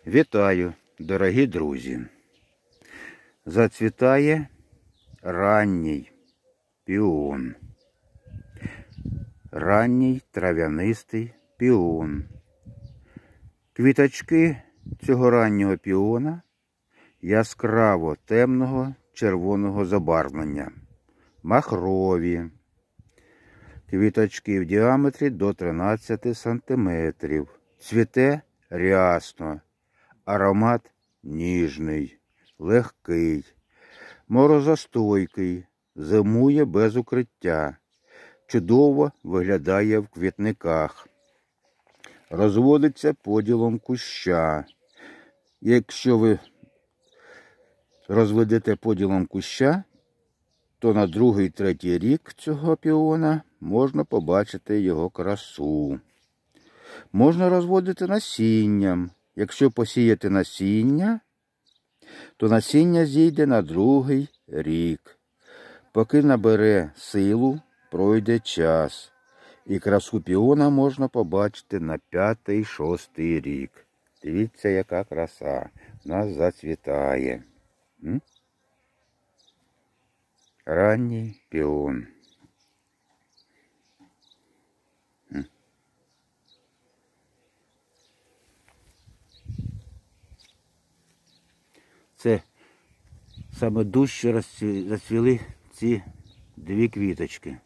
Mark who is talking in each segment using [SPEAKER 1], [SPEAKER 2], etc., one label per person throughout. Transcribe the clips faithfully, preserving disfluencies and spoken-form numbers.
[SPEAKER 1] Вітаю, дорогі друзі! Зацвітає ранній піон. Ранній трав'янистий піон. Квіточки цього раннього піона яскраво темного червоного забарвлення. Махрові. Квіточки в діаметрі до тринадцяти сантиметрів. Цвіте рясно. Аромат ніжний, легкий, морозостойкий, зимує без укриття. Чудово виглядає в квітниках. Розводиться поділом куща. Якщо ви розведете поділом куща, то на другий-третій рік цього піона можна побачити його красу. Можна розводити насінням. Якщо посіяти насіння, то насіння зійде на другий рік. Поки набере силу, пройде час. І красу піона можна побачити на п'ятий-шостий рік. Дивіться, яка краса в нас зацвітає. М? Ранній піон. М? Це саме дужче зацвіли ці дві квіточки.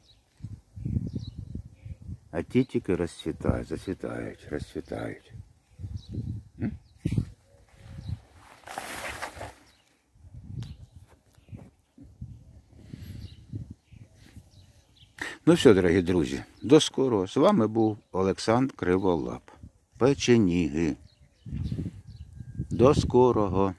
[SPEAKER 1] А ті тільки розцвітають, зацвітають, розцвітають. М? Ну все, дорогі друзі, до скорого. З вами був Олександр Криволап. Печеніги. До скорого.